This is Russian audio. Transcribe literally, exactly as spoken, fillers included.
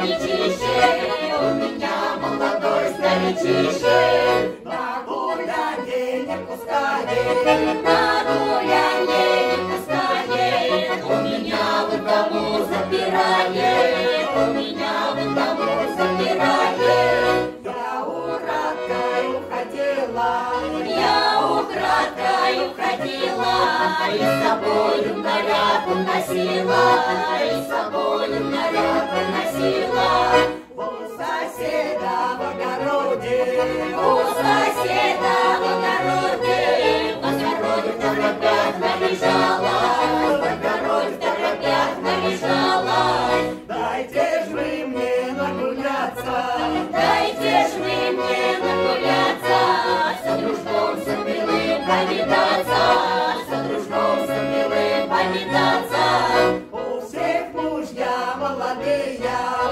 старичище, у меня молодой старичище. На гулянье не пускает, на гулянье не пускает, у меня в дому запирает, у меня в дому запирает. Я украдкой уходила, я украдкой уходила, и с собою наряд уносила, и с собою наряд уносила. У соседа в огороде, у соседа в огороде, в огороде в торопях набежала, в огороде в торопях набежала. Дайте ж вы мне нагуляться, дайте ж вы мне нагуляться, со дружком со милым повидаться, со дружком со милым повидаться. У всех мужья молодые,